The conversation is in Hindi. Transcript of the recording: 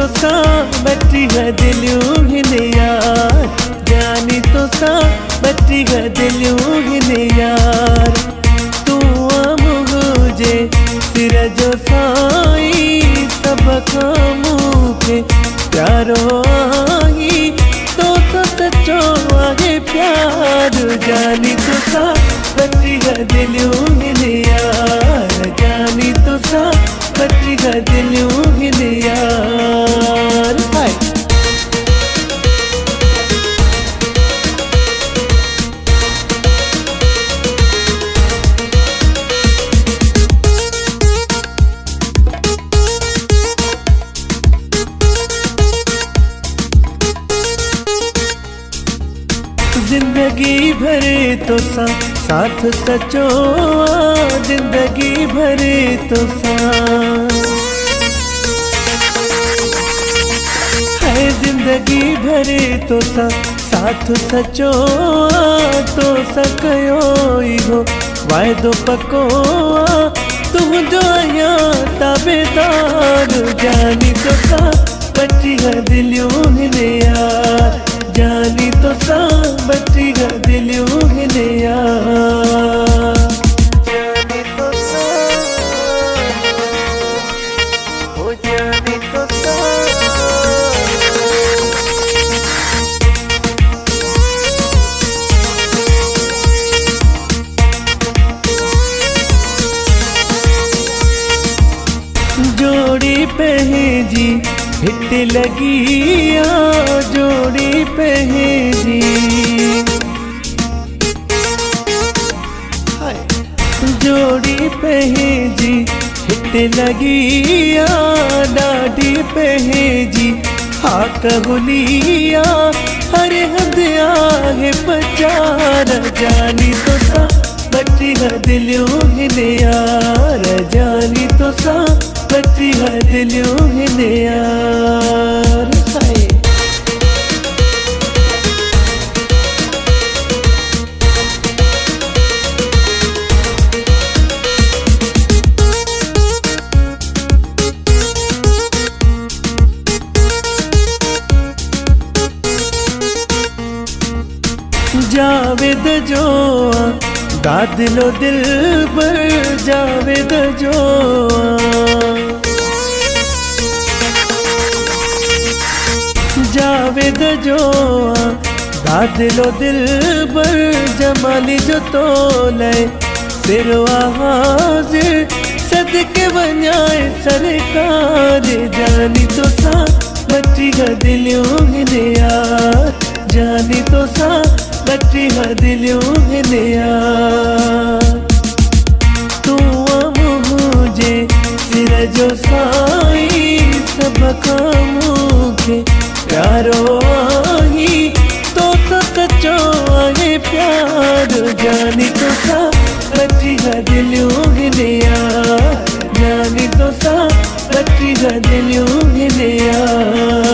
सा बटी है दिलियों हिने यार, जानी तो सा बटी है दिलियों हिने यार। तू मुझे सिर जो साई सब कामों के प्यारो आई, तो सच्चो आगे प्यार। जानी तो सा बटी है दिलियों हिने यार, जानी तो सा बटी है दिलियों हिने यार। हाय जिंदगी भरे तो साथ सचो, जिंदगी भरे तो है, जिंदगी भरे तो साथ सचो, तो सकयो हो वायदो पको, तू जो आया ताबेदार। जानी तो सा बटी है दिलियों हिने यार, जानी तो सा बटी है दिलियों हिने यार। जानी तो सा, ओ जानी तो सा। जोड़ी पे है जी हिट लगी आ, जोड़ी पे है जी, जोड़ी पे है जी हिट लगी आ, डाडी पे है जी हाँ कहलिया, हरे हदिया है पचार। जानी तो सा बटी है दिलियों हिने यार, जानी तो सा बटी है दिलियों हिने यार। हाय जावेद जो दादिलो दिल पर, जावेद जो जावेद जो दादिलो दिल पर, जमाली जो तो ले सिरवा हाजिर सदके बनाए सरकार। जानी तो सा बटी है दिलियों हिने यार, जानी तो सा बटी है दिलियों हिने यार। तू मुझे सिर जो साई सब कामों के प्यारो आई, तो सच्चो आगे प्यार। जानी तो सा बटी है दिलियों हिने यार, जानी तो सा बटी है दिलियों हिने यार।